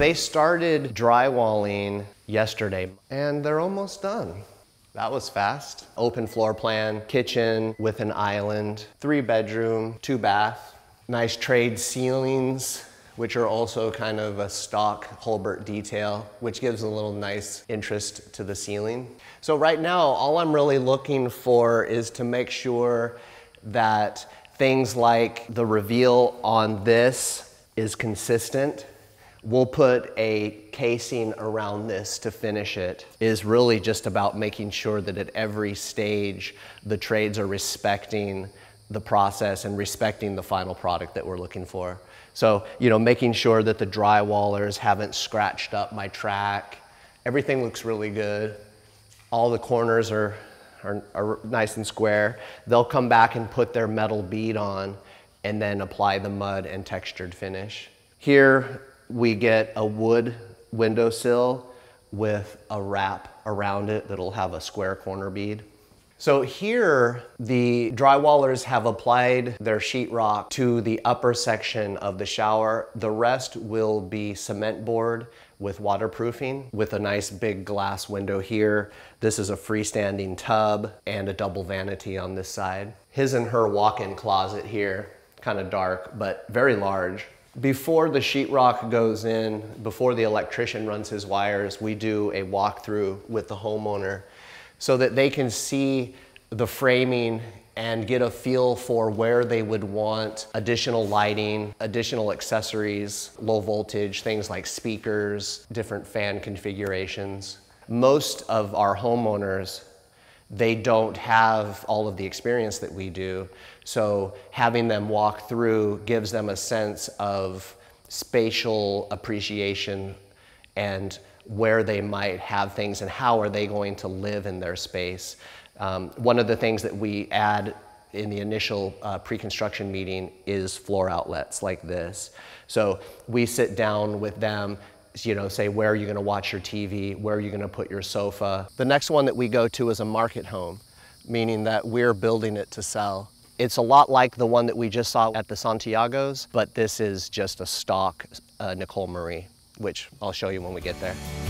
they started drywalling yesterday and they're almost done. That was fast. Open floor plan, kitchen with an island, 3-bedroom, 2-bath, nice trade ceilings, which are also kind of a stock Hulbert detail, which gives a little nice interest to the ceiling. So right now, all I'm really looking for is to make sure that things like the reveal on this is consistent. We'll put a casing around this to finish it. It is really just about making sure that at every stage, the trades are respecting the process and respecting the final product that we're looking for. So, making sure that the drywallers haven't scratched up my track. Everything looks really good. All the corners are nice and square. They'll come back and put their metal bead on and then apply the mud and textured finish. Here we get a wood windowsill with a wrap around it that'll have a square corner bead. So here, the drywallers have applied their sheetrock to the upper section of the shower. The rest will be cement board with waterproofing with a nice big glass window here. This is a freestanding tub and a double vanity on this side. His and her walk-in closet here, kind of dark, but very large. Before the sheetrock goes in, before the electrician runs his wires, we do a walkthrough with the homeowner so that they can see the framing and get a feel for where they would want additional lighting, additional accessories, low voltage, things like speakers, different fan configurations. Most of our homeowners, they don't have all of the experience that we do. So having them walk through gives them a sense of spatial appreciation and where they might have things and how are they going to live in their space. One of the things that we add in the initial pre-construction meeting is floor outlets like this. So we sit down with them, say, where are you going to watch your TV? Where are you going to put your sofa? The next one that we go to is a market home, meaning that we're building it to sell. It's a lot like the one that we just saw at the Santiagos, but this is just a stock Nicole Marie, which I'll show you when we get there.